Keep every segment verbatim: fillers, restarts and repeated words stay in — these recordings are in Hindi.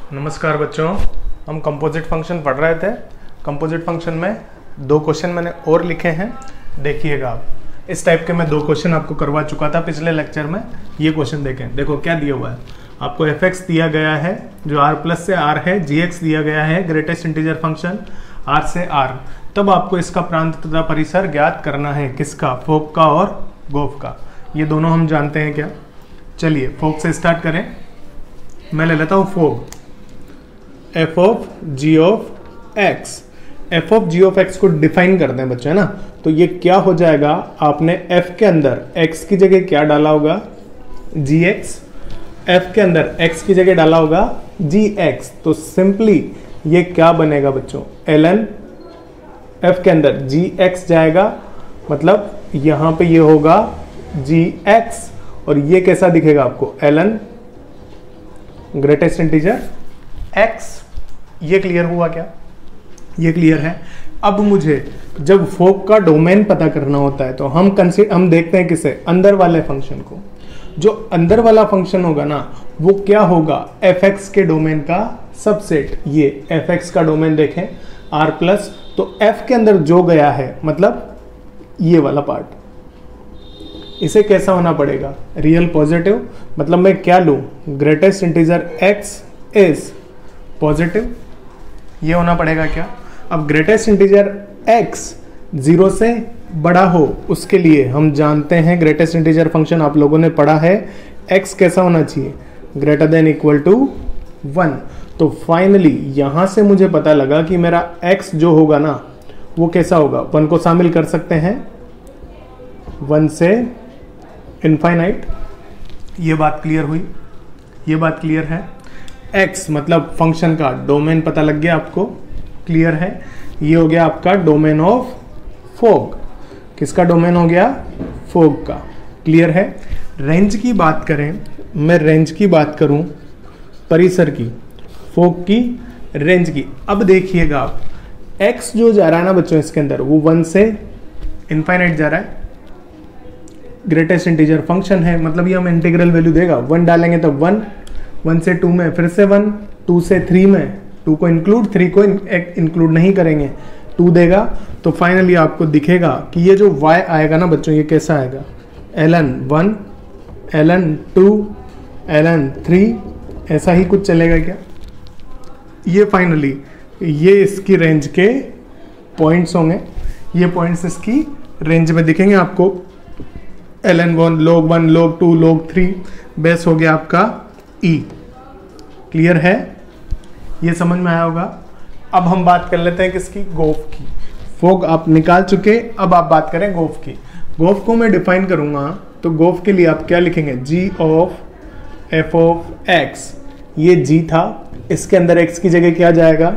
नमस्कार बच्चों, हम कंपोजिट फंक्शन पढ़ रहे थे। कंपोजिट फंक्शन में दो क्वेश्चन मैंने और लिखे हैं, देखिएगा आप। इस टाइप के मैं दो क्वेश्चन आपको करवा चुका था पिछले लेक्चर में। ये क्वेश्चन देखें, देखो क्या दिया हुआ है आपको। एफ एक्स दिया गया है जो आर प्लस से आर है, जी एक्स दिया गया है ग्रेटेस्ट इंटीजर फंक्शन आर से आर। तब आपको इसका प्रांत तथा परिसर ज्ञात करना है, किसका? फोक का और गोफ का। ये दोनों हम जानते हैं क्या। चलिए फोक से स्टार्ट करें। मैं ले लेता हूँ fog, F of ji of X. F of ji of X को डिफाइन करते हैं बच्चे, है ना। तो ये क्या हो जाएगा, आपने एफ के अंदर एक्स की जगह क्या डाला होगा? जी एक्स। एफ के अंदर एक्स की जगह डाला होगा जी एक्स। तो सिंपली ये क्या बनेगा बच्चों? L N. एफ के अंदर जी एक्स जाएगा, मतलब यहां पे ये होगा जी एक्स, और ये कैसा दिखेगा आपको? L N greatest integer X. ये क्लियर हुआ क्या? ये क्लियर है। अब मुझे जब फोक का डोमेन पता करना होता है तो हम कंसीडर हम देखते हैं किसे? अंदर वाले फंक्शन को। जो अंदर वाला फंक्शन होगा ना, वो क्या होगा? एफ एक्स के डोमेन का सबसेट। ये एफ एक्स का डोमेन देखें आर प्लस, तो एफ के अंदर जो गया है मतलब ये वाला पार्ट, इसे कैसा होना पड़ेगा? Real positive. मतलब मैं क्या लूं? Greatest integer X is positive. ये होना पड़ेगा क्या? अब ग्रेटेस्ट इंटीजर x जीरो से बड़ा हो, उसके लिए हम जानते हैं ग्रेटेस्ट इंटीजर फंक्शन आप लोगों ने पढ़ा है, x कैसा होना चाहिए? Greater than equal to one. तो फाइनली यहां से मुझे पता लगा कि मेरा x जो होगा ना, वो कैसा होगा? वन को शामिल कर सकते हैं, वन से इनफाइनाइट। ये बात क्लियर हुई? ये बात क्लियर है। x मतलब फंक्शन का डोमेन पता लग गया आपको, क्लियर है। ये हो गया आपका डोमेन ऑफ फोक। किसका डोमेन हो गया? फोक का, क्लियर है। रेंज की बात करें, मैं रेंज की बात करूं, परिसर की, फोक की रेंज की। अब देखिएगा आप, x जो जा रहा है ना बच्चों इसके अंदर, वो वन से इनफाइनाइट जा रहा है। ग्रेटेस्ट इंटीजर फंक्शन है, मतलब ये हम इंटीग्रल वैल्यू देगा। वन डालेंगे तो वन, वन से टू में फिर से वन, टू से थ्री में, टू को इंक्लूड, थ्री को इंक्लूड नहीं करेंगे, टू देगा। तो फाइनली आपको दिखेगा कि ये जो y आएगा ना बच्चों, ये कैसा आएगा? L N one, L N two, L N three, ऐसा ही कुछ चलेगा क्या? ये फाइनली ये इसकी रेंज के पॉइंट्स होंगे। ये पॉइंट्स इसकी रेंज में दिखेंगे आपको। L N one, log one, log two, log three, base हो गया आपका ई। क्लियर है? ये समझ में आया होगा। अब हम बात कर लेते हैं किसकी? गोफ की। फोक आप निकाल चुके, अब आप बात करें गोफ की। गोफ को मैं डिफाइन करूंगा, तो गोफ के लिए आप क्या लिखेंगे? G of F of X. ये जी था, इसके अंदर एक्स की जगह क्या जाएगा?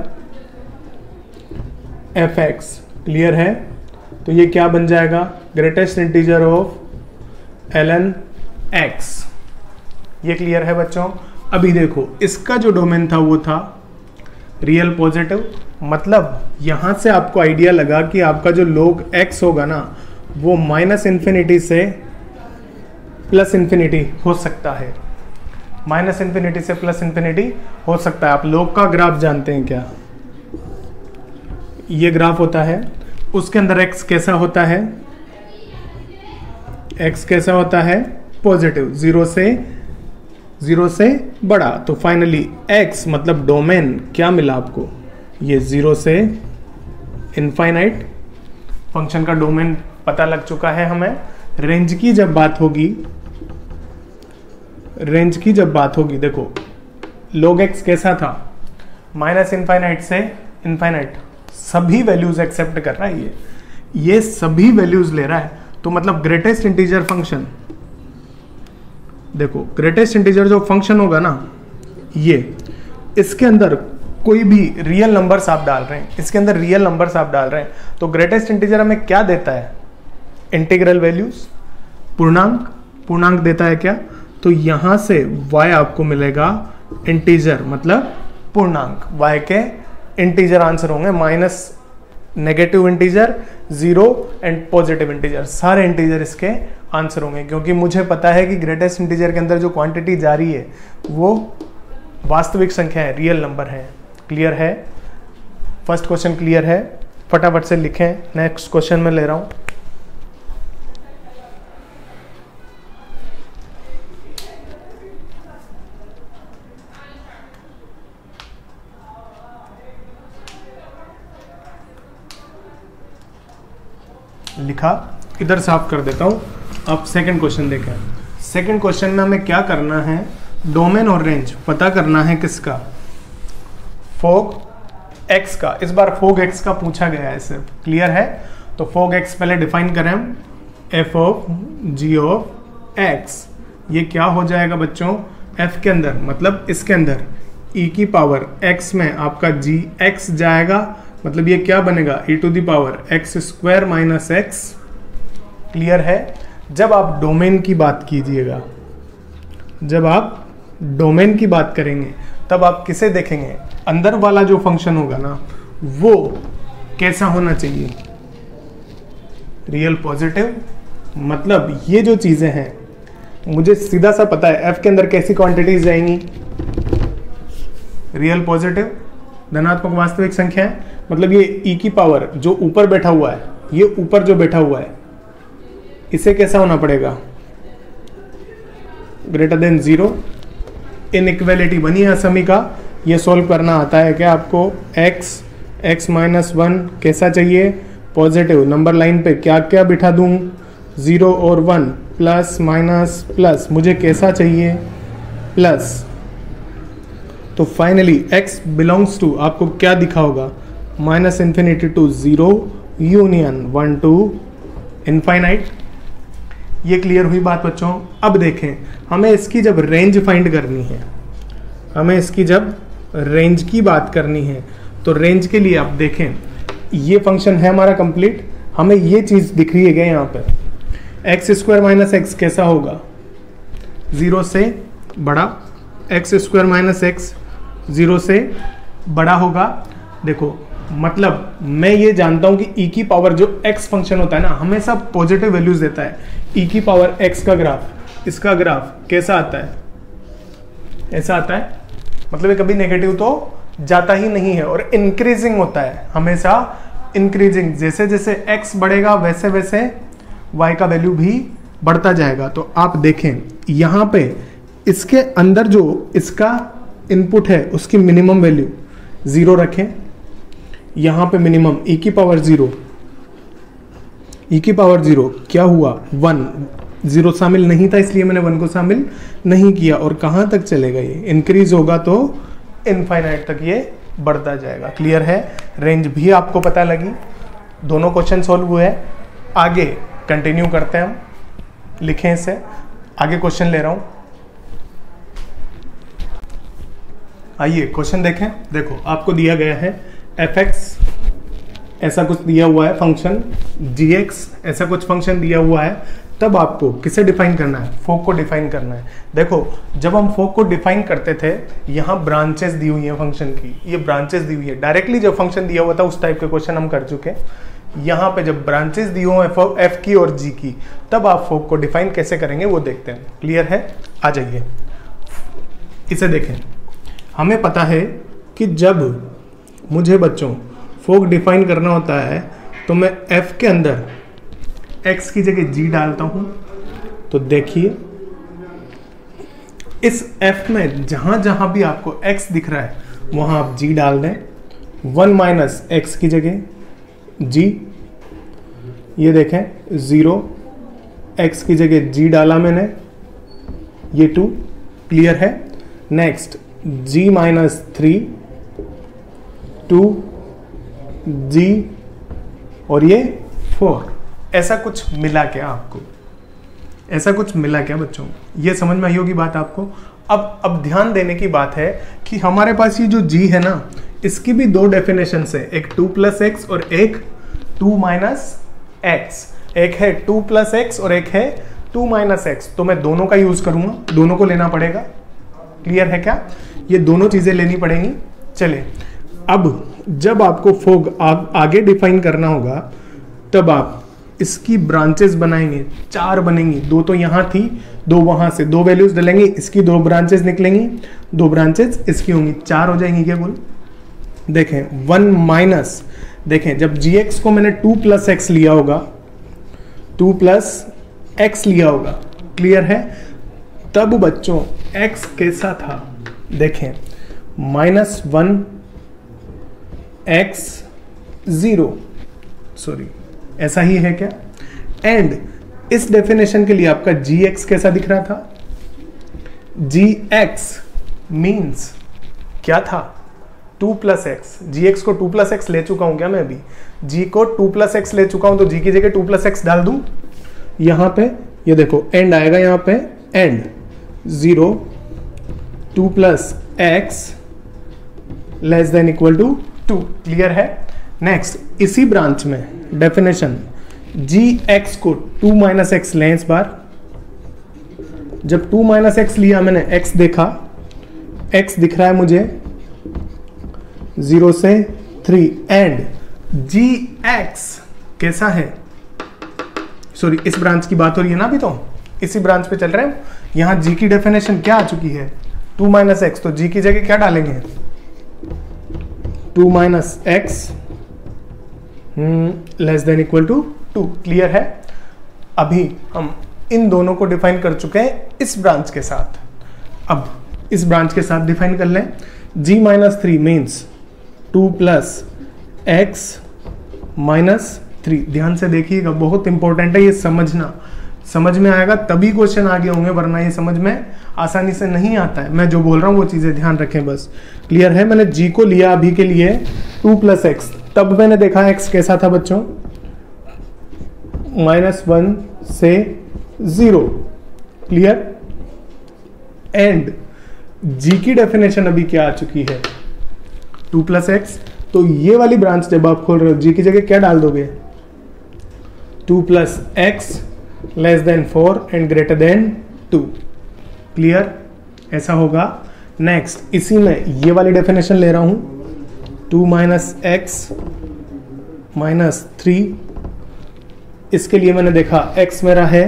F x. क्लियर है? तो ये क्या बन जाएगा? Greatest integer of L N X. ये क्लियर है बच्चों? अभी देखो, इसका जो डोमेन था वो था रियल पॉजिटिव। मतलब यहां से आपको आइडिया लगा कि आपका जो लोग x होगा ना, वो माइनस इंफिनिटी से प्लस इंफिनिटी हो सकता है। माइनस इंफिनिटी से प्लस इंफिनिटी हो सकता है। आप लोग का ग्राफ जानते हैं क्या? ये ग्राफ होता है, उसके अंदर x कैसा होता है? x कैसा होता है? पॉजिटिव, जीरो से जीरो से बड़ा। तो फाइनली x मतलब डोमेन क्या मिला आपको? ये जीरो से इनफाइनाइट। फंक्शन का डोमेन पता लग चुका है हमें। रेंज की जब बात होगी, रेंज की जब बात होगी, देखो log x कैसा था? माइनस इनफाइनाइट से इनफाइनाइट। सभी वैल्यूज एक्सेप्ट कर रहा है ये ये सभी वैल्यूज ले रहा है। तो मतलब ग्रेटेस्ट इंटीजर फंक्शन, देखो ग्रेटेस्ट इंटीजर जो फंक्शन होगा ना, ये इसके अंदर कोई भी रियल नंबर्स आप डाल रहे हैं, इसके अंदर रियल नंबर्स आप डाल रहे हैं, तो ग्रेटेस्ट इंटीजर हमें क्या देता है? इंटीग्रल वैल्यूज, पूर्णांक। पूर्णांक देता है क्या? तो यहां से y आपको मिलेगा इंटीजर, मतलब पूर्णांक। y के इंटीजर आंसर होंगे, minus, negative integer, zero and positive integer. सारे इंटीजर इसके आंसर होंगे, क्योंकि मुझे पता है कि ग्रेटेस्ट इंटीजर के अंदर जो क्वांटिटी जा रही है वो वास्तविक संख्या है, रियल नंबर है। क्लियर है? फर्स्ट क्वेश्चन क्लियर है? फटाफट से लिखें। नेक्स्ट क्वेश्चन में ले रहा हूं। लिखा, इधर साफ कर देता हूं। अब सेकंड क्वेश्चन देखें। सेकंड क्वेश्चन में हमें क्या करना है, डोमेन और रेंज पता करना है। किसका? फोग एक्स का। इस बार फोग एक्स का पूछा गया है सिर्फ। क्लियर है? तो फोग एक्स पहले डिफाइन करें, F of ji of X. ये क्या हो जाएगा बच्चों? एफ के अंदर मतलब इसके अंदर ई की पावर एक्स में आपका जी एक्स जाएगा, मतलब ये क्या बनेगा? E to the power X square minus X. Clear है? जब आप डोमेन की बात कीजिएगा, जब आप डोमेन की बात करेंगे तब आप किसे देखेंगे? अंदर वाला जो फंक्शन होगा ना वो कैसा होना चाहिए? Real positive. मतलब ये जो चीजें हैं मुझे सीधा सा पता है एफ के अंदर कैसी क्वांटिटीज जाएंगी? रियल पॉजिटिव, धनात्मक वास्तविक संख्या है। मतलब ये ई की पावर जो ऊपर बैठा हुआ है, ये ऊपर जो बैठा हुआ है इसे कैसा होना पड़ेगा? Greater than zero. इनइक्वालिटी बनी है समी का, ये सॉल्व करना आता है क्या आपको? x x माइनस वन कैसा चाहिए? पॉजिटिव। नंबर लाइन पे क्या क्या बिठा दूं? जीरो और वन, प्लस माइनस प्लस। मुझे कैसा चाहिए? प्लस। तो फाइनली x बिलोंग्स टू आपको क्या दिखा होगा? Minus infinity to zero union one two infinite. ये क्लियर हुई बात बच्चों? अब देखें, हमें इसकी जब रेंज फाइंड करनी है, हमें इसकी जब रेंज की बात करनी है, तो रेंज के लिए आप देखें ये फंक्शन है हमारा कंप्लीट। हमें ये चीज दिख रही है क्या यहाँ पे? एक्स स्क्वायर माइनस एक्स कैसा होगा? जीरो से बड़ा। X square minus x zero से बड़ा होगा। देखो मतलब मैं ये जानता हूं कि e की पावर जो x फंक्शन होता है ना हमेशा पॉजिटिव वैल्यूज देता है। e की पावर x का ग्राफ, इसका ग्राफ कैसा आता है? ऐसा आता है। मतलब ये कभी नेगेटिव तो जाता ही नहीं है और इंक्रीजिंग होता है, हमेशा इंक्रीजिंग। जैसे जैसे x बढ़ेगा वैसे वैसे y का वैल्यू भी बढ़ता जाएगा। तो आप देखें यहाँ पे इसके अंदर जो इसका इनपुट है उसकी मिनिमम वैल्यू जीरो रखें। यहां पे मिनिमम e की पावर जीरो, e की पावर जीरो क्या हुआ? वन। जीरो शामिल नहीं था इसलिए मैंने वन को शामिल नहीं किया। और कहां तक चलेगा? ये इंक्रीज होगा तो इनफाइनाइट तक ये बढ़ता जाएगा। क्लियर है? रेंज भी आपको पता लगी। दोनों क्वेश्चन सॉल्व हुए। आगे कंटिन्यू करते हैं हम। लिखें इसे। आगे क्वेश्चन ले रहा हूं। आइए क्वेश्चन देखें। देखो आपको दिया गया है एफ एक्स ऐसा कुछ दिया हुआ है फंक्शन, जी एक्स ऐसा कुछ फंक्शन दिया हुआ है। तब आपको किसे डिफाइन करना है? फोक को डिफाइन करना है। देखो जब हम फोक को डिफाइन करते थे यहाँ ब्रांचेस दी हुई है फंक्शन की, ये ब्रांचेस दी हुई है। डायरेक्टली जब फंक्शन दिया हुआ था उस टाइप के क्वेश्चन हम कर चुके। यहाँ पे जब ब्रांचेस दी हो एफ एफ की और जी की, तब आप फोक को डिफाइन कैसे करेंगे वो देखते हैं। क्लियर है? आ जाइए इसे देखें। हमें पता है कि जब मुझे बच्चों फोक डिफाइन करना होता है तो मैं f के अंदर x की जगह g डालता हूं। तो देखिए इस f में जहां जहां भी आपको x दिख रहा है वहां आप g डाल दें। वन माइनस एक्स की जगह g, ये देखें जीरो, x की जगह g डाला मैंने, ये टू। क्लियर है? Next g minus three, two, G और ये फोर। ऐसा कुछ मिला क्या आपको? ऐसा कुछ मिला क्या बच्चों? ये समझ में आई होगी बात आपको। अब अब ध्यान देने की बात है कि हमारे पास ये जो जी है ना इसकी भी दो डेफिनेशन है, एक टू प्लस एक्स और एक टू माइनस एक्स। एक है टू प्लस एक्स और एक है टू माइनस एक्स। तो मैं दोनों का यूज करूंगा, दोनों को लेना पड़ेगा। क्लियर है क्या? ये दोनों चीजें लेनी पड़ेंगी। चले अब जब आपको फोग आ, आगे डिफाइन करना होगा तब आप इसकी ब्रांचेस बनाएंगे, चार बनेंगी, दो तो यहाँ थी, दो वहां से, दो वैल्यूज डलेंगी, इसकी दो ब्रांचेस निकलेंगी, दो ब्रांचेस इसकी होंगी, चार हो जाएंगी क्या कुल। देखें वन माइनस, देखें जब जी एक्स को मैंने टू प्लस एक्स लिया होगा, टू प्लस एक्स लिया होगा, क्लियर है, तब बच्चों एक्स कैसा था, देखें minus one X zero, sorry ऐसा ही है क्या। एंड इस डेफिनेशन के लिए आपका जी एक्स कैसा दिख रहा था, जी एक्स मीन्स क्या था, two plus X, G x को टू प्लस एक्स ले चुका हूं क्या मैं अभी, जी को टू प्लस एक्स ले चुका हूं, तो जी की जगह टू प्लस एक्स डाल दूं, यहां पे ये देखो एंड आएगा, यहां पे and zero two plus x less than equal to two, clear है। नेक्स्ट इसी ब्रांच में डेफिनेशन, जी एक्स को टू माइनस एक्स लें इस बार, जब टू माइनस एक्स लिया मैंने, एक्स देखा, एक्स दिख रहा है मुझे जीरो से थ्री, एंड जी एक्स कैसा है, सॉरी इस ब्रांच की बात हो रही है ना अभी, तो इसी ब्रांच पे चल रहे हैं, यहां जी की डेफिनेशन क्या आ चुकी है, टू माइनस एक्स, तो जी की जगह क्या डालेंगे, two minus x less than equal to two, clear है। अभी हम इन दोनों को डिफाइन कर चुके हैं इस ब्रांच के साथ, अब इस ब्रांच के साथ डिफाइन कर लें, G minus three means two plus x minus three, ध्यान से देखिएगा बहुत इंपॉर्टेंट है ये समझना, समझ में आएगा तभी क्वेश्चन आगे होंगे, वरना ये समझ में आसानी से नहीं आता है, मैं जो बोल रहा हूँ वो चीजें ध्यान रखें बस, क्लियर है। मैंने जी को लिया अभी के लिए टू प्लस एक्स, तब मैंने देखा एक्स कैसा था बच्चों, माइनस वन से जीरो, क्लियर, एंड जी की डेफिनेशन अभी क्या आ चुकी है, टू प्लस एक्स, तो ये वाली ब्रांच जब आप खोल रहे हो जी की जगह क्या डाल दोगे, two plus x less than four and greater than two, clear, ऐसा होगा। नेक्स्ट इसी में ये वाली डेफिनेशन ले रहा हूं, two minus x minus three, इसके लिए मैंने देखा x मेरा है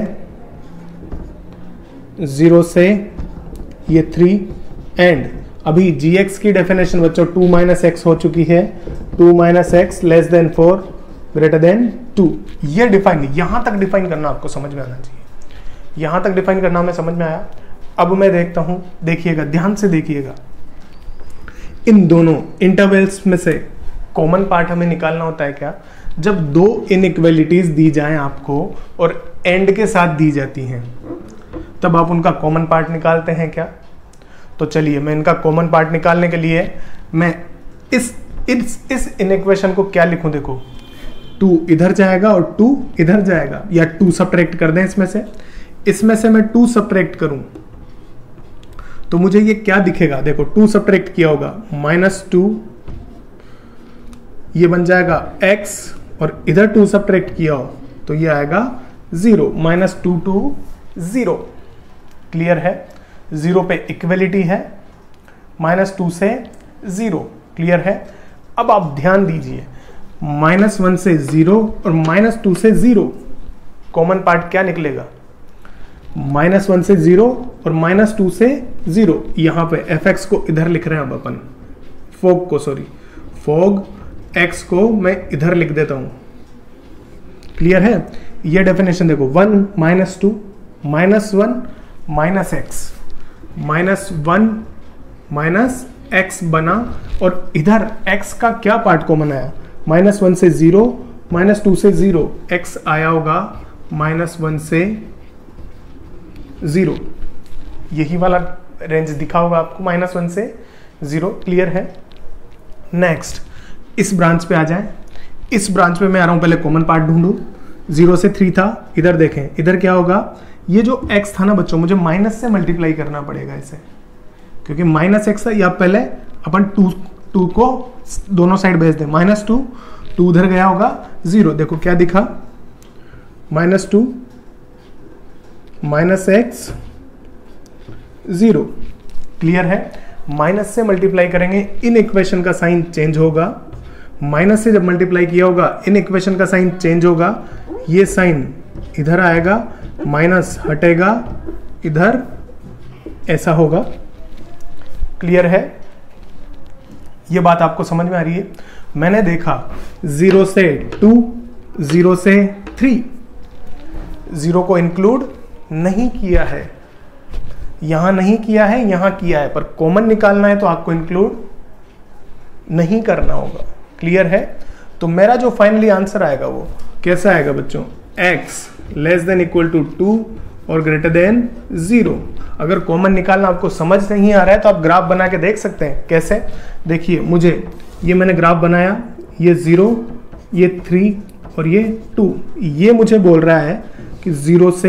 जीरो से ये थ्री, एंड अभी gx की डेफिनेशन बच्चों टू माइनस एक्स हो चुकी है, two minus x less than four greater than two, ये डिफाइन, यहां तक डिफाइन करना आपको समझ में आना चाहिए, यहां तक डिफाइन करना हमें समझ में आया। अब मैं देखता हूं, देखिएगा ध्यान से देखिएगा, इन दोनों इंटरवल्स में से कॉमन पार्ट हमें निकालना होता है क्या, जब दो इनइक्वालिटीज दी जाएं आपको और एंड के साथ दी जाती हैं, तब आप उनका कॉमन पार्ट निकालते हैं क्या। तो चलिए मैं इनका कॉमन पार्ट निकालने के लिए मैं इस इस इस इनइक्वेशन को क्या लिखूं, देखो टू इधर जाएगा और टू इधर जाएगा, या टू सब्ट्रैक्ट कर दें इसमें से, इसमें से मैं टू सब्ट्रैक्ट करूं तो मुझे ये क्या दिखेगा, देखो टू सब्ट्रैक्ट किया होगा माइनस टू, ये बन जाएगा x, और इधर टू सब्ट्रैक्ट किया हो तो ये आएगा zero, minus two two zero, clear है। जीरो पे इक्वलिटी है, माइनस टू से जीरो, क्लियर है। अब आप ध्यान दीजिए, माइनस वन से जीरो और माइनस टू से जीरो, कॉमन पार्ट क्या निकलेगा, माइनस वन से जीरो और माइनस टू से जीरो, यहां पे एफ एक्स को इधर लिख रहे हैं अब अपन, फोग को सॉरी फोग एक्स को मैं इधर लिख देता हूं, क्लियर है। ये डेफिनेशन देखो, one minus two minus one minus x, minus one minus x बना, और इधर एक्स का क्या पार्ट कॉमन आया, माइनस वन से जीरो माइनस टू से जीरो, एक्स आया होगा माइनस वन से जीरो, यही वाला रेंज दिखा होगा आपको, माइनस वन से जीरो, क्लियर है। नेक्स्ट इस ब्रांच पे आ जाए, इस ब्रांच पे मैं आ रहा हूं, पहले कॉमन पार्ट ढूंढूं, जीरो से थ्री था, इधर देखें इधर क्या होगा, ये जो x था ना बच्चों, मुझे माइनस से मल्टीप्लाई करना पड़ेगा इसे, क्योंकि माइनस एक्स है, या पहले अपन टू टू को दोनों साइड भेज दें, माइनस टू, टू उधर गया होगा जीरो, देखो क्या दिखा, minus two minus x zero, clear है। माइनस से मल्टीप्लाई करेंगे, इन इक्वेशन का साइन चेंज होगा, माइनस से जब मल्टीप्लाई किया होगा इन इक्वेशन का साइन चेंज होगा, ये साइन इधर आएगा, माइनस हटेगा इधर, ऐसा होगा। क्लियर है? ये बात आपको समझ में आ रही है? मैंने देखा जीरो से टू, जीरो से थ्री, जीरो को इंक्लूड नहीं किया है, यहां नहीं किया है, यहां किया है, पर कॉमन निकालना है तो आपको इंक्लूड नहीं करना होगा। क्लियर है? तो मेरा जो फाइनली आंसर आएगा वो कैसा आएगा बच्चों? x less than equal to two और ग्रेटर देन जीरो। अगर कॉमन निकालना आपको समझ नहीं आ रहा है तो आप ग्राफ बना के देख सकते हैं। कैसे? देखिए, मुझे ये मैंने ग्राफ बनाया, ये जीरो, ये थ्री और ये टू। ये मुझे बोल रहा है कि जीरो से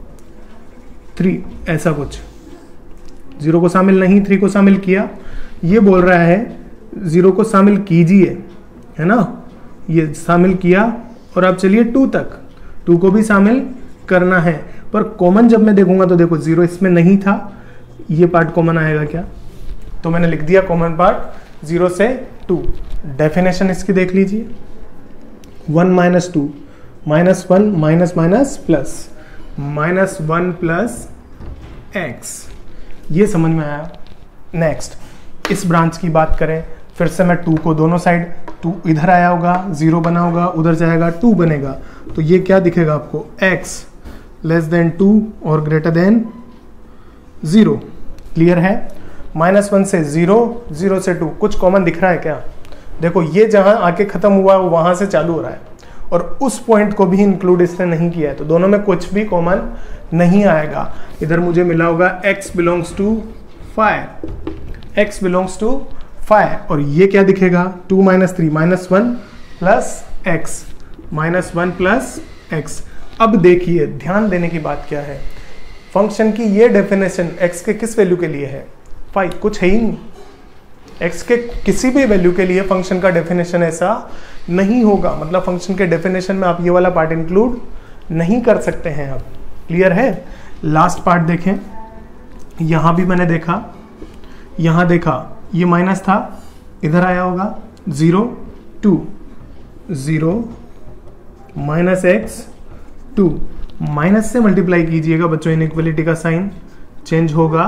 थ्री, ऐसा कुछ। जीरो को शामिल नहीं, थ्री को शामिल किया। ये बोल रहा है जीरो को शामिल कीजिए, है ना? ये शामिल किया और अब चलिए टू तक, टू को भी शामिल करना है। पर कॉमन जब मैं देखूंगा तो देखो जीरो इसमें नहीं था, ये पार्ट कॉमन आएगा क्या? तो मैंने लिख दिया कॉमन पार्ट जीरो से टू। डेफिनेशन इसकी देख लीजिए, one minus two, minus one, minus minus plus, minus one plus x. ये समझ में आया? नेक्स्ट इस ब्रांच की बात करें, फिर से मैं टू को दोनों साइड, टू इधर आया होगा, जीरो बना होगा, उधर जाएगा टू बनेगा, तो ये क्या दिखेगा आपको? x लेस देन टू और ग्रेटर देन जीरो। क्लियर है? माइनस वन से जीरो, जीरो से टू, कुछ कॉमन दिख रहा है क्या? देखो, ये जहां आके खत्म हुआ वो वहां से चालू हो रहा है और उस पॉइंट को भी इंक्लूड इसने नहीं किया है, तो दोनों में कुछ भी कॉमन नहीं आएगा। इधर मुझे मिला होगा x belongs to five, x belongs to five, और ये क्या दिखेगा? Two minus three, minus one plus x, minus one plus x. अब देखिए, ध्यान देने की बात क्या है, फंक्शन की ये डेफिनेशन x के किस वैल्यू के लिए है? फाइव। कुछ है ही नहीं, x के किसी भी वैल्यू के लिए फंक्शन का डेफिनेशन ऐसा नहीं होगा। मतलब फंक्शन के डेफिनेशन में आप ये वाला पार्ट इंक्लूड नहीं कर सकते हैं। अब क्लियर है? लास्ट पार्ट देखें, यहां भी मैंने देखा, यहां देखा, ये माइनस था, इधर आया होगा zero, two, zero minus x, two, minus से मल्टीप्लाई कीजिएगा बच्चों, इनइक्वालिटी का साइन चेंज होगा,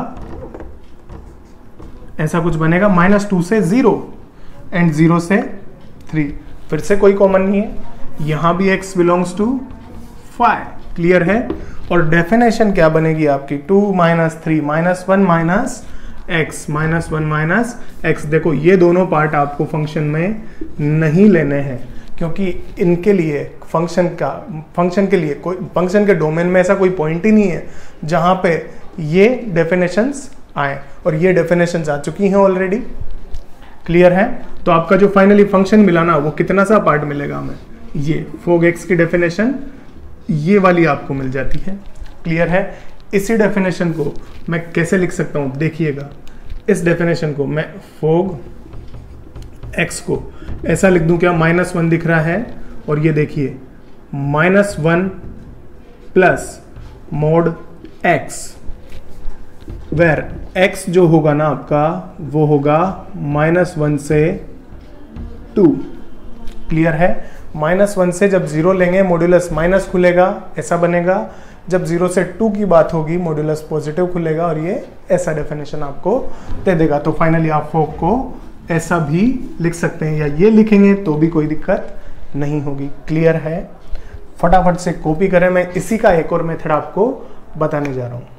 ऐसा कुछ बनेगा, माइनस टू से जीरो एंड जीरो से थ्री। फिर से कोई कॉमन नहीं है, यहां भी x belongs to five. Clear है? और डेफिनेशन क्या बनेगी आपकी? Two minus three, minus one minus x, minus one minus x. देखो, ये दोनों पार्ट आपको फंक्शन में नहीं लेने हैं, क्योंकि इनके लिए फंक्शन का फंक्शन के लिए कोई फंक्शन के डोमेन में ऐसा कोई पॉइंट ही नहीं है जहां पे ये डेफिनेशंस आए, और ये डेफिनेशंस आ चुकी हैं ऑलरेडी। क्लियर है? तो आपका जो फाइनली फंक्शन मिला ना, वो कितना सा पार्ट मिलेगा हमें? ये फोग एक्स की डेफिनेशन ये वाली आपको मिल जाती है। क्लियर है? इसी डेफिनेशन को मैं कैसे लिख सकता हूं? देखिएगा, इस डेफिनेशन को मैं फोग एक्स को ऐसा लिख दूं क्या? माइनस वन दिख रहा है, और ये देखिए minus one plus mod x, where x जो होगा ना आपका, वो होगा माइनस वन से टू। क्लियर है? माइनस वन से जब जीरो लेंगे मॉड्यूलस माइनस खुलेगा, ऐसा बनेगा। जब जीरो से टू की बात होगी मॉड्यूलस पॉजिटिव खुलेगा, और ये ऐसा डेफिनेशन आपको दे देगा। तो फाइनली आप फोग को ऐसा भी लिख सकते हैं, या ये लिखेंगे तो भी कोई दिक्कत नहीं होगी। क्लियर है? फटाफट से कॉपी करें, मैं इसी का एक और मेथड आपको बताने जा रहा हूं।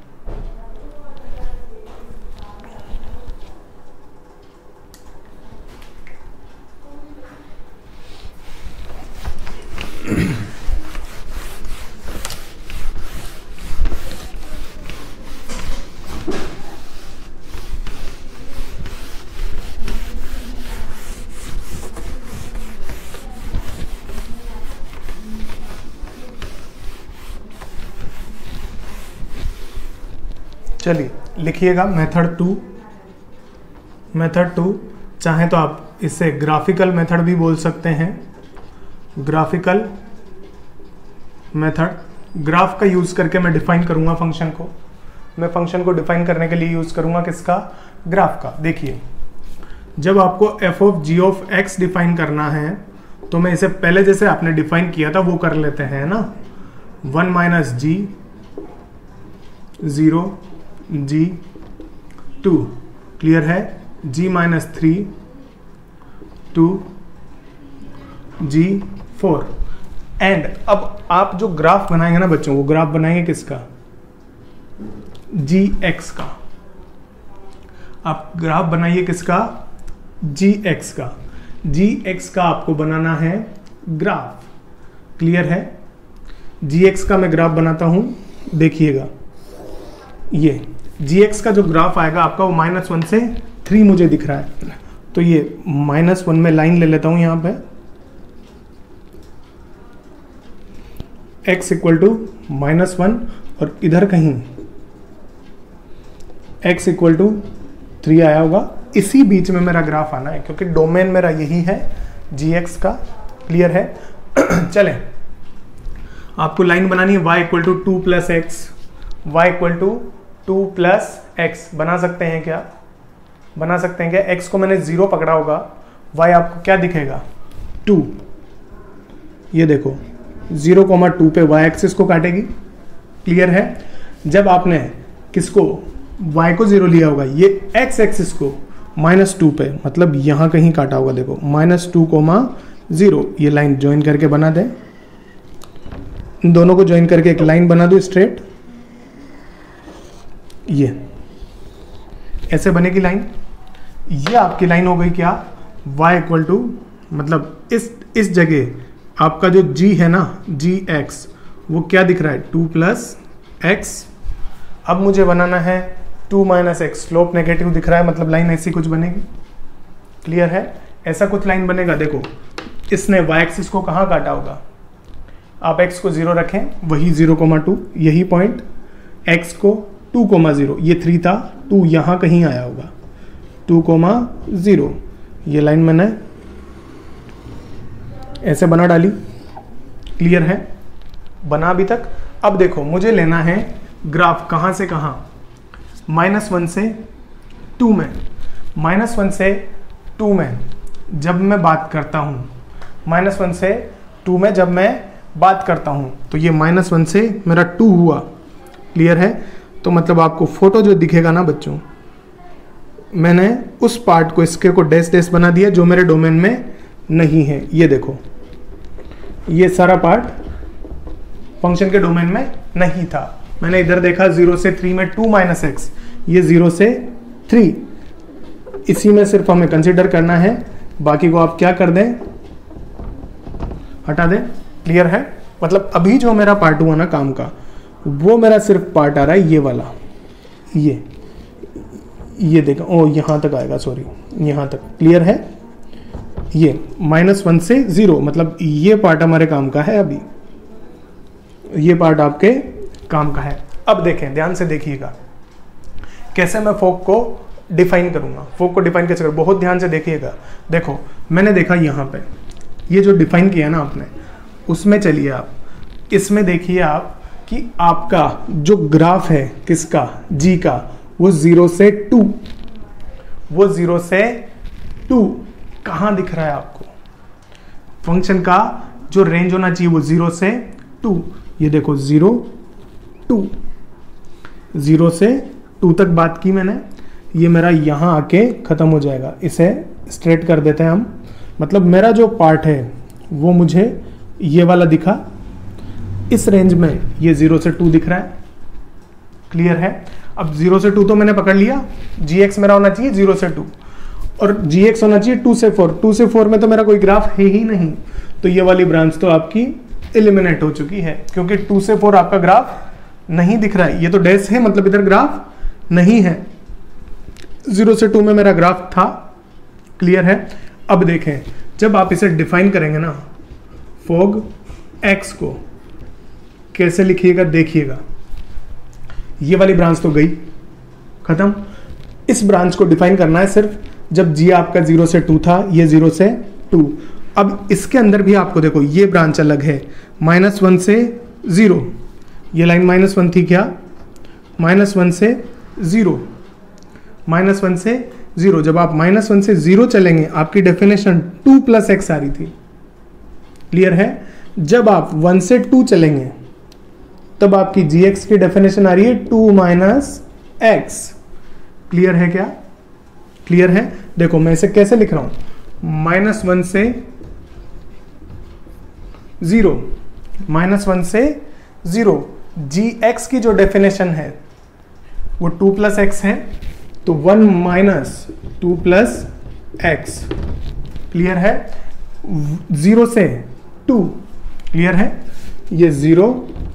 चलिए लिखिएगा मेथड टू। मेथड टू, चाहे तो आप इसे ग्राफिकल मेथड भी बोल सकते हैं। ग्राफिकल मेथड, ग्राफ का यूज करके मैं डिफाइन करूंगा फंक्शन को। मैं फंक्शन को डिफाइन करने के लिए यूज करूंगा किसका? ग्राफ का। देखिए, जब आपको f of ji of x define करना है तो मैं इसे पहले जैसे आपने डिफाइन किया था वो कर लेते हैं ना, one minus g zero g two, clear है, g minus three two g four. And अब आप जो ग्राफ बनाएंगे ना बच्चों, वो ग्राफ बनाएंगे किसका, जी एक्स का। आप ग्राफ बनाइए किसका, जी एक्स का। जी एक्स का आपको बनाना है ग्राफ, क्लियर है। जी एक्स का मैं ग्राफ बनाता हूं, देखिएगा ये जी एक्स का जो ग्राफ आएगा आपका वो माइनस वन से थ्री मुझे दिख रहा है, तो ये माइनस वन में लाइन ले लेता हूं यहां पे, x equal to minus one और इधर कहीं x इक्वल टू थ्री आया होगा। इसी बीच में मेरा ग्राफ आना है क्योंकि डोमेन मेरा यही है जी एक्स का, क्लियर है। चलें, आपको लाइन बनानी है y equal to two plus x, y equal to two plus x. बना सकते हैं क्या, बना सकते हैं क्या। x को मैंने जीरो पकड़ा होगा, y आपको क्या दिखेगा, टू। ये देखो जीरो कोमा टू पे y एक्सिस को काटेगी, क्लियर है। जब आपने किसको, y को जीरो लिया होगा, ये x एक्सिस को माइनस टू पे, मतलब यहां कहीं काटा होगा, देखो माइनस टू कोमा जीरो। ये लाइन ज्वाइन करके बना दें, इन दोनों को ज्वाइन करके एक लाइन बना दो स्ट्रेट, ये ऐसे बनेगी लाइन। ये आपकी लाइन हो गई क्या, y इक्वल टू, मतलब इस इस जगह आपका जो g है ना, जी एक्स, वो क्या दिख रहा है, टू प्लस एक्स। अब मुझे बनाना है two minus x, slope negative दिख रहा है, मतलब लाइन ऐसी कुछ बनेगी, क्लियर है। ऐसा कुछ लाइन बनेगा, देखो इसने y एक्सिस को कहाँ काटा होगा, आप x को जीरो रखें, वही जीरो कोमा टू, यही पॉइंट, x को टू कोमा जीरो, ये थ्री था, टू यहाँ कहीं आया होगा, टू कोमा जीरो। ये लाइन मैंने ऐसे बना डाली, क्लियर है, बना अभी तक। अब देखो मुझे लेना है ग्राफ, कहाँ से कहाँ, माइनस वन से टू में। माइनस वन से टू में जब मैं बात करता हूँ, माइनस वन से टू में जब मैं बात करता हूँ, तो ये माइनस वन से मेरा टू हुआ, क्लियर है। तो मतलब आपको फोटो जो दिखेगा ना बच्चों, मैंने उस पार्ट को, इसके को डैश डैश बना दिया जो मेरे डोमेन में नहीं है। ये देखो, ये सारा पार्ट फंक्शन के डोमेन में नहीं था। मैंने इधर देखा जीरो से थ्री में टू माइनस एक्स, ये जीरो से थ्री, इसी में सिर्फ हमें कंसिडर करना है, बाकी को आप क्या कर दें, हटा दें, क्लियर है। मतलब अभी जो मेरा पार्ट हुआ ना काम का, वो मेरा सिर्फ पार्ट आ रहा है ये वाला, ये ये देखो, ओ यहाँ तक आएगा, सॉरी यहाँ तक, क्लियर है। ये माइनस वन से जीरो, मतलब ये पार्ट हमारे काम का है, अभी ये पार्ट आपके काम का है। अब देखें, ध्यान से देखिएगा कैसे मैं फोक को डिफाइन करूंगा। फोक को डिफाइन कैसे करूँ, बहुत ध्यान से देखिएगा। देखो मैंने देखा यहाँ पे, ये जो डिफाइन किया ना आपने, उसमें चलिए आप इसमें देखिए आप कि आपका जो ग्राफ है किसका, जी का, वो जीरो से टू, वो जीरो से टू कहाँ दिख रहा है आपको, फंक्शन का जो रेंज होना चाहिए वो जीरो से टू। ये देखो जीरो टू, जीरो से टू तक बात की मैंने, ये मेरा यहाँ आके खत्म हो जाएगा। इसे स्ट्रेट कर देते हैं हम, मतलब मेरा जो पार्ट है वो मुझे ये वाला दिखा, इस रेंज में ये जीरो से टू दिख रहा है, क्लियर है। अब जीरो से टू तो मैंने पकड़ लिया, जी एक्स मेरा होना चाहिए जीरो से टू, और जी एक्स होना चाहिए टू से फोर। टू से फोर में तो मेरा कोई ग्राफ है ही नहीं, तो ये वाली ब्रांच तो आपकी एलिमिनेट हो चुकी है, क्योंकि टू से फोर आपका ग्राफ नहीं दिख रहा है। ये तो डैश है, मतलब इधर ग्राफ नहीं है। जीरो से टू में मेरा ग्राफ था, क्लियर है। अब देखें, जब आप इसे डिफाइन करेंगे ना, फोग एक्स को कैसे लिखिएगा, देखिएगा ये वाली ब्रांच तो गई खत्म। इस ब्रांच को डिफाइन करना है सिर्फ जब जी आपका जीरो से टू था, ये जीरो से टू। अब इसके अंदर भी आपको देखो ये ब्रांच अलग है, माइनस वन से जीरो, ये लाइन माइनस वन थी क्या, माइनस वन से जीरो, माइनस वन से जीरो। जब आप माइनस वन से जीरो चलेंगे, आपकी डेफिनेशन टू प्लस एक्स आ रही थी, क्लियर है? जब आप वन से टू चलेंगे तब आपकी जी एक्स की डेफिनेशन आ रही है टू माइनस एक्स। क्लियर है क्या? क्लियर है? देखो मैं इसे कैसे लिख रहा हूं, माइनस वन से जीरो, माइनस वन से जीरो। जी एक्स की जो डेफिनेशन है वो टू प्लस एक्स है, तो one minus two plus x. Clear है? जीरो से टू, क्लियर है? ये जीरो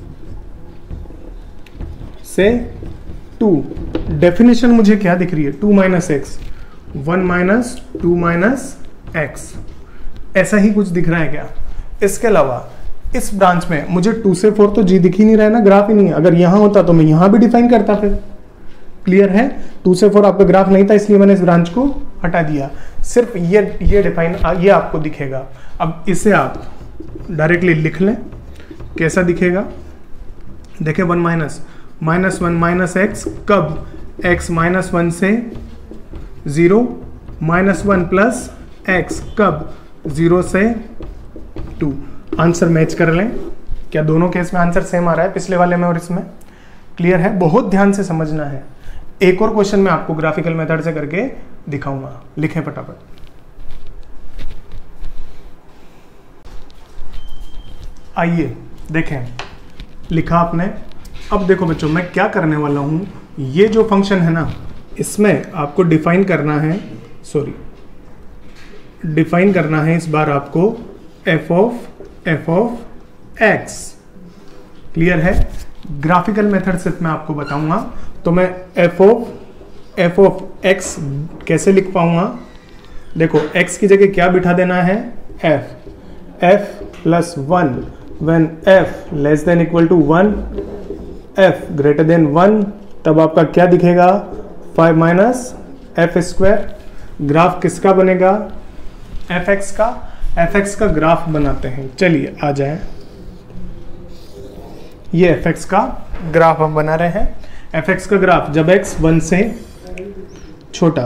से टू, डेफिनेशन मुझे क्या दिख रही है, two minus x, one minus two minus x, ऐसा ही कुछ दिख रहा है क्या? इसके अलावा इस ब्रांच में मुझे टू से फोर तो जी दिख ही नहीं रहा है ना, ग्राफ ही नहीं है। अगर यहां होता तो मैं यहां भी डिफाइन करता फिर। क्लियर है? टू से फोर आपका ग्राफ नहीं था, इसलिए मैंने इस ब्रांच को हटा दिया। सिर्फ ये ये डिफाइन ये आपको दिखेगा। अब इसे आप डायरेक्टली लिख लें, कैसा दिखेगा? देखिए one minus minus one minus x, कब? एक्स माइनस वन से zero, minus one plus x, कब? जीरो से टू। आंसर मैच कर लें। क्या दोनों केस में आंसर सेम आ रहा है, पिछले वाले में और इसमें? क्लियर है? बहुत ध्यान से समझना है। एक और क्वेश्चन मैं आपको ग्राफिकल मेथड से करके दिखाऊंगा, लिखें फटाफट। आइए देखें, लिखा आपने। अब देखो बच्चों, मैं क्या करने वाला हूं, ये जो फंक्शन है ना, इसमें आपको डिफाइन करना है, सॉरी डिफाइन करना है इस बार आपको f of F of x. Clear है? ग्राफिकल मेथड से मैं आपको बताऊंगा। तो मैं f of F of x कैसे लिख पाऊंगा? देखो x की जगह क्या बिठा देना है, f, f plus one, when f less than equal to one, f greater than one, तब आपका क्या दिखेगा, five minus f square. Graph किसका बनेगा? fx का। fx का ग्राफ बनाते हैं, चलिए आ जाए। ये fx का ग्राफ हम बना रहे हैं। fx का ग्राफ जब x वन से छोटा,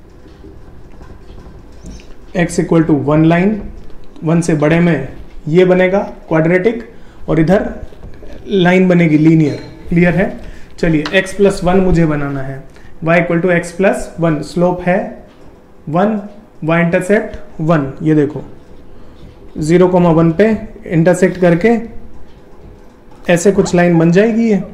x equal to one line, one से बड़े में ये बनेगा क्वाड्रेटिक, और इधर लाइन बनेगी लीनियर। क्लियर है? चलिए x प्लस वन मुझे बनाना है, y equal to x plus one, slope है वन, y इंटरसेक्ट वन। ये देखो जीरो कोमा वन पे इंटरसेक्ट करके ऐसे कुछ लाइन बन जाएगी। ये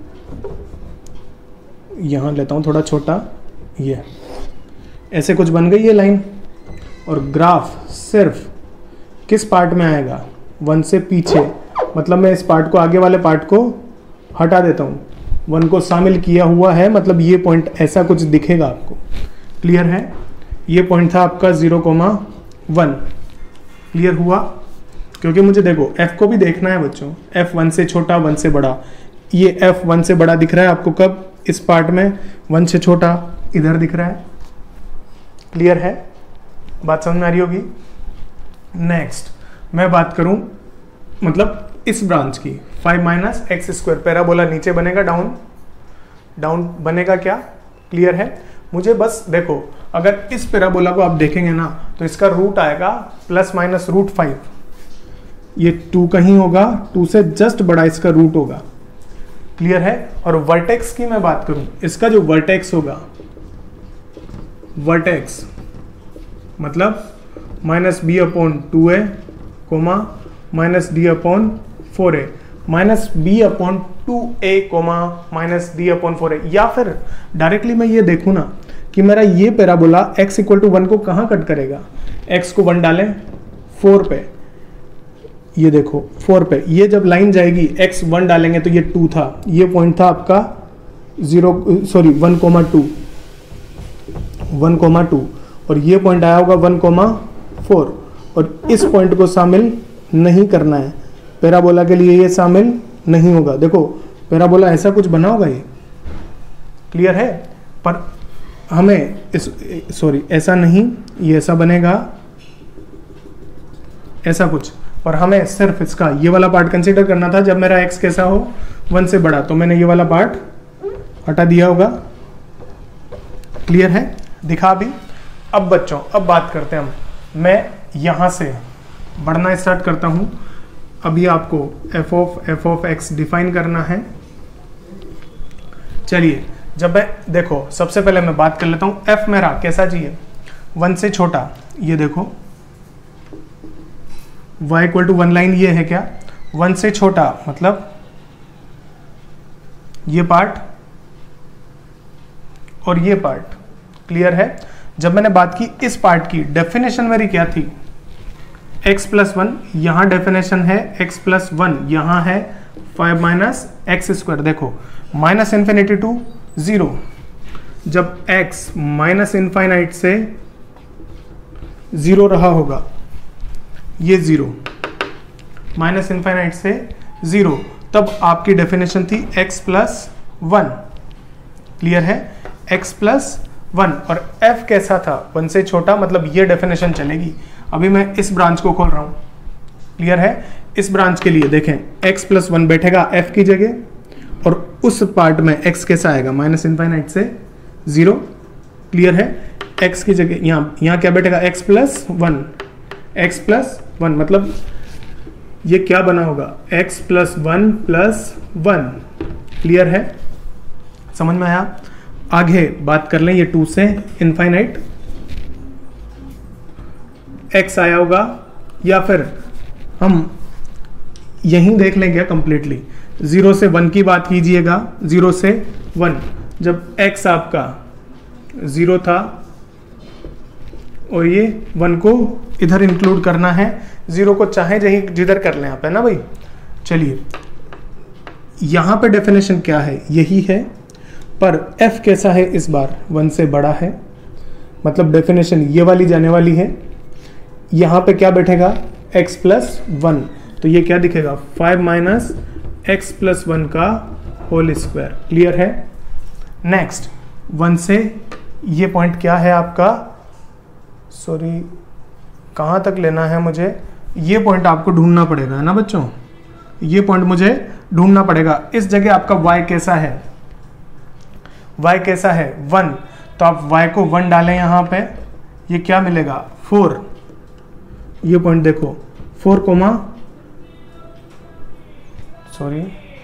यहां लेता हूं थोड़ा छोटा, ये ऐसे कुछ बन गई ये लाइन। और ग्राफ सिर्फ किस पार्ट में आएगा, वन से पीछे, मतलब मैं इस पार्ट को, आगे वाले पार्ट को हटा देता हूं, वन को शामिल किया हुआ है, मतलब ये पॉइंट ऐसा कुछ दिखेगा आपको। क्लियर है? ये पॉइंट था आपका जीरो कोमा वन। क्लियर हुआ? क्योंकि मुझे देखो f को भी देखना है बच्चों, f वन से छोटा वन से बड़ा, ये f वन से बड़ा दिख रहा है आपको कब, इस पार्ट में, वन से छोटा इधर दिख रहा है। क्लियर है? बात समझ में आ रही होगी। नेक्स्ट मैं बात करूं, मतलब इस ब्रांच की, five minus x square, parabola नीचे बनेगा, डाउन डाउन बनेगा क्या? क्लियर है? मुझे बस देखो, अगर इस पैराबोला को आप देखेंगे ना, तो इसका रूट आएगा प्लस माइनस रूट फाइव। ये टू कहीं होगा, टू से जस्ट बड़ा इसका रूट होगा। क्लियर है? और वर्टेक्स की मैं बात करूं, इसका जो वर्टेक्स होगा, वर्टेक्स मतलब minus b upon two a comma minus d upon four a, minus b upon two a comma minus d upon four a. या फिर डायरेक्टली मैं ये देखूं ना कि मेरा ये parabola x equal to one को कहाँ कट करेगा, x को वन डालें फोर पे, ये देखो फोर पे, ये जब लाइन जाएगी x वन डालेंगे तो ये टू था, ये पॉइंट था आपका zero sorry one comma two, one comma two, और ये पॉइंट आया होगा वन कोमा फोर, और इस पॉइंट को शामिल नहीं करना है पैराबोला के लिए, ये शामिल नहीं होगा। देखो पैराबोला ऐसा कुछ बना होगा ये। क्लियर है? पर हमें इस सॉरी ऐसा नहीं, ये ऐसा बनेगा, ऐसा कुछ, पर हमें सिर्फ इसका ये वाला पार्ट कंसीडर करना था। जब मेरा x कैसा हो, वन से बड़ा, तो मैंने ये वाला पार्ट हटा दिया होगा। क्लियर है? दिखा भी। अब बच्चों अब बात करते हैं हम, मैं यहां से बढ़ना स्टार्ट करता हूँ। अभी आपको f of F of x define करना है। चलिए, जब मैं देखो सबसे पहले मैं बात कर लेता हूँ एफ मेरा कैसा चाहिए, वन से छोटा। ये देखो y equal to one line ये है क्या, वन से छोटा मतलब ये पार्ट और ये पार्ट। क्लियर है। जब मैंने बात की इस पार्ट की, डेफिनेशन मेरी क्या थी, x प्लस वन, यहां डेफिनेशन है x प्लस वन, यहां है फाइव माइनस एक्स स्क्वायर। देखो माइनस इन्फिनिटी टू जीरो, जब x माइनस इनफाइनाइट से जीरो रहा होगा, ये जीरो माइनस इनफाइनाइट से जीरो, तब आपकी डेफिनेशन थी x प्लस वन। क्लियर है, x प्लस वन। और f कैसा था, वन से छोटा, मतलब ये डेफिनेशन चलेगी। अभी मैं इस ब्रांच को खोल रहा हूं। क्लियर है। इस ब्रांच के लिए देखें x प्लस वन बैठेगा f की जगह, और उस पार्ट में x कैसा आएगा, माइनस इनफाइनाइट से जीरो। क्लियर है। x की जगह यहाँ यहाँ क्या बैठेगा, x plus one, x plus one, मतलब ये क्या बना होगा, x plus one plus one. Clear है, समझ में आया। आगे बात कर लें, ये टू से इनफाइनाइट x आया होगा, या फिर हम यहीं देख लेंगे कंप्लीटली। जीरो से वन की बात कीजिएगा, जीरो से वन, जब x आपका जीरो था और ये वन को इधर इंक्लूड करना है, जीरो को चाहे जहीं जिधर कर लें आप, है ना भाई। चलिए, यहां पे डेफिनेशन क्या है, यही है, पर f कैसा है इस बार, वन से बड़ा है, मतलब डेफिनेशन ये वाली जाने वाली है। यहां पे क्या बैठेगा, x प्लस वन, तो ये क्या दिखेगा, five minus x plus one का होल स्क्वायर। क्लियर है। नेक्स्ट, वन से ये पॉइंट क्या है आपका, सॉरी कहाँ तक लेना है मुझे, ये पॉइंट आपको ढूंढना पड़ेगा, है ना बच्चों, ये पॉइंट मुझे ढूंढना पड़ेगा। इस जगह आपका y कैसा है, y कैसा है, वन, तो आप y को वन डालें यहाँ पे, ये क्या मिलेगा, फोर। ये पॉइंट देखो, फोर कोमा, सॉरी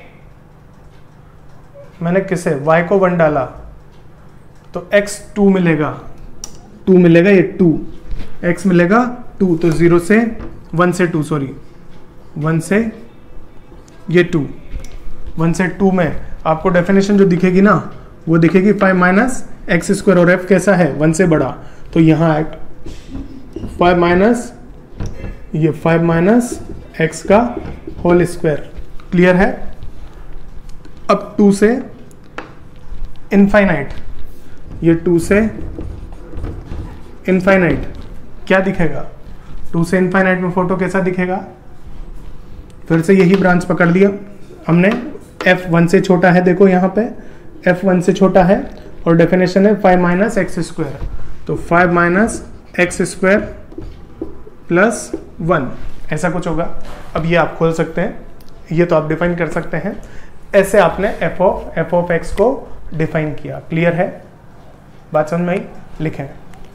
मैंने किसे, y को वन डाला तो x टू मिलेगा, टू मिलेगा, ये टू, x मिलेगा टू, तो जीरो से वन से टू, सॉरी वन से ये टू, वन से टू में आपको डेफिनेशन जो दिखेगी ना, वो दिखेगी फाइव माइनस एक्स स्क्वायर, और f कैसा है, वन से बड़ा, तो यहाँ फाइव माइनस ये फाइव माइनस एक्स का होल स्क्वायर। क्लियर है। अब टू से इनफाइनाइट, ये टू से इनफाइनाइट क्या दिखेगा, टू से इनफाइनाइट में फोटो कैसा दिखेगा, फिर से यही ब्रांच पकड़ लिया हमने, f वन से छोटा है, देखो यहाँ पे f वन से छोटा है, और डेफिनेशन है फाइव माइनस एक्स स्क्वायर, तो five minus x square plus one, ऐसा कुछ होगा। अब ये आप खोल सकते हैं, ये तो आप डिफाइन कर सकते हैं, ऐसे आपने f of f of x को डिफाइन किया। क्लियर है, बात समझ में आई, लिखें।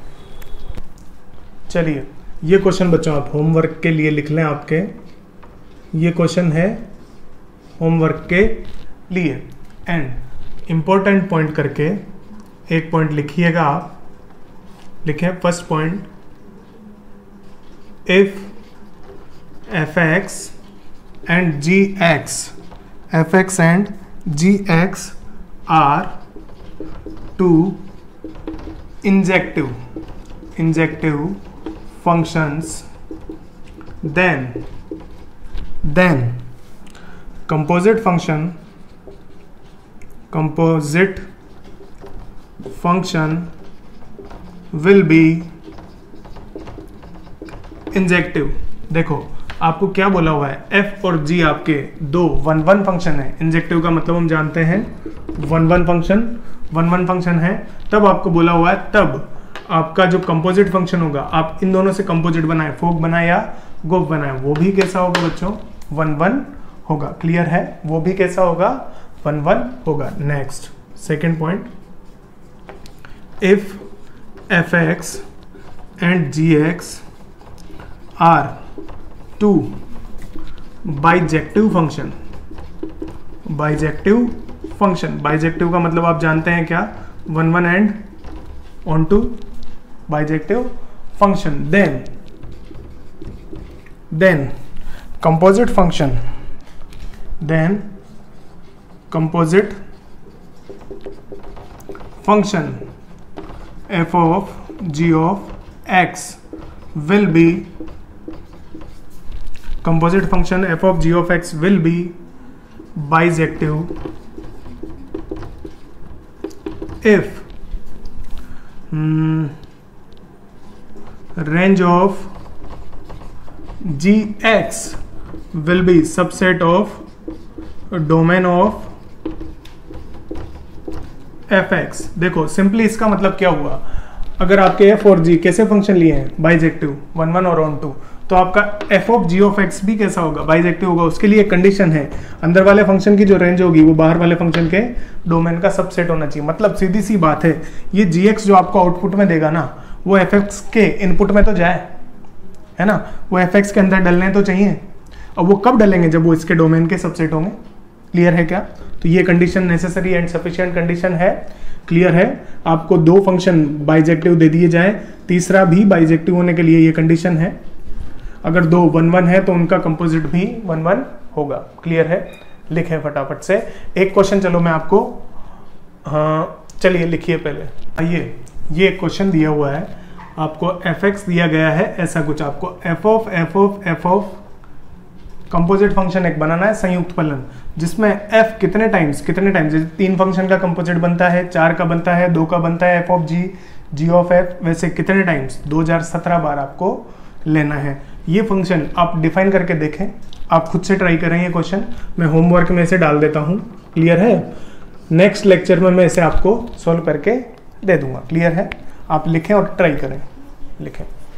चलिए, ये क्वेश्चन बच्चों आप होमवर्क के लिए लिख लें, आपके ये क्वेश्चन है होमवर्क के लिए। एंड इम्पोर्टेंट पॉइंट करके एक पॉइंट लिखिएगा आप, लिखें first point, if f x and g x, f x and g x are two injective injective functions, then then composite function composite function will be injective. देखो आपको क्या बोला हुआ है, f और g आपके दो वन वन फंक्शन है। इंजेक्टिव का मतलब हम जानते हैं one one function, one one function है, तब आपको बोला हुआ है, तब आपका जो कंपोजिट फंक्शन होगा, आप इन दोनों से कंपोजिट बनाए, फोक बनाए या गोफ बनाए, वो भी कैसा होगा बच्चों, वन वन होगा। क्लियर है, वो भी कैसा होगा, वन वन होगा। Next second point, if f x and g x are two bijective function. Bijective function, bijective का मतलब आप जानते हैं क्या, one one and onto, bijective function. Then then composite function, then composite function f of g of x will be, composite function f of g of x will be bijective if hmm, range of gx will be subset of domain of fx। देखो सिंपली इसका मतलब क्या हुआ, अगर आपके f और g कैसे फंक्शन लिए हैं, बाइजेक्टिव, वन वन और ऑन टू, तो आपका f of g of x भी कैसा होगा, बाइजेक्टिव होगा। उसके लिए एक कंडीशन है, अंदर वाले फंक्शन की जो रेंज होगी वो बाहर वाले फंक्शन के डोमेन का सबसेट होना चाहिए। मतलब सीधी सी बात है, ये gx जो आपको आउटपुट में देगा ना, वो fx के इनपुट में तो जाए, है ना, वो fx के अंदर डलने तो चाहिए। अब वो कब डलेंगे, जब वो इसके डोमेन के सबसेट होंगे। क्लियर है क्या? तो ये condition necessary and sufficient condition है। क्लियर है? आपको दो फंक्शन बाइजेक्टिव दे दिए जाए, तीसरा भी बाइजेक्टिव होने के लिए ये कंडीशन है। अगर दो वन वन है तो उनका कंपोजिट भी वन वन होगा। क्लियर है? लिखें फटाफट से। एक क्वेश्चन चलो मैं आपको, हाँ चलिए लिखिए पहले। आइए, ये एक क्वेश्चन दिया हुआ है आपको, एफ एक्स दिया गया है ऐसा कुछ, आपको f of F of F of composite function एक बनाना है, संयुक्त फलन, जिसमें f कितने टाइम्स कितने टाइम्स, जैसे तीन फंक्शन का कंपोजिट बनता है, चार का बनता है, दो का बनता है, f of g, g of f, वैसे कितने टाइम्स, दो हज़ार सत्रह बार आपको लेना है। ये फंक्शन आप डिफाइन करके देखें, आप खुद से ट्राई करें। ये क्वेश्चन मैं होमवर्क में इसे डाल देता हूँ। क्लियर है? नेक्स्ट लेक्चर में मैं इसे आपको सॉल्व करके दे दूंगा। क्लियर है? आप लिखें और ट्राई करें, लिखें।